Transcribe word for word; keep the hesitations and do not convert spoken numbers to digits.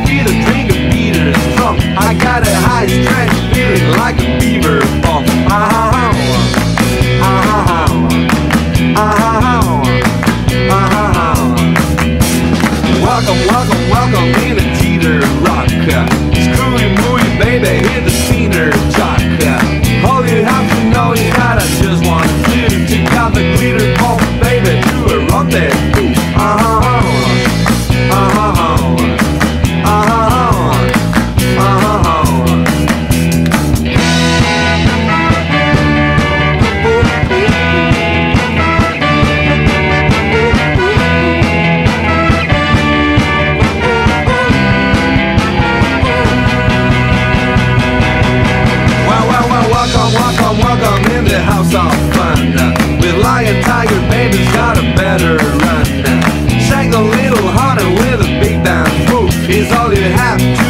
with a drink of Peter strong. I got a high strength feeling like a beaver bong. Ah, ah, ah, ah, ah, ah. Welcome, welcome, welcome in a teeter rock. Screwy mooey baby, hit the cedar chalk. All you have to know is that I just want to take out the glitter pop baby to a rendezvous. Ah, ah, ah, welcome in the house of fun. With lion, tiger, baby's got a better run. Shake a little harder with a big band move is all you have to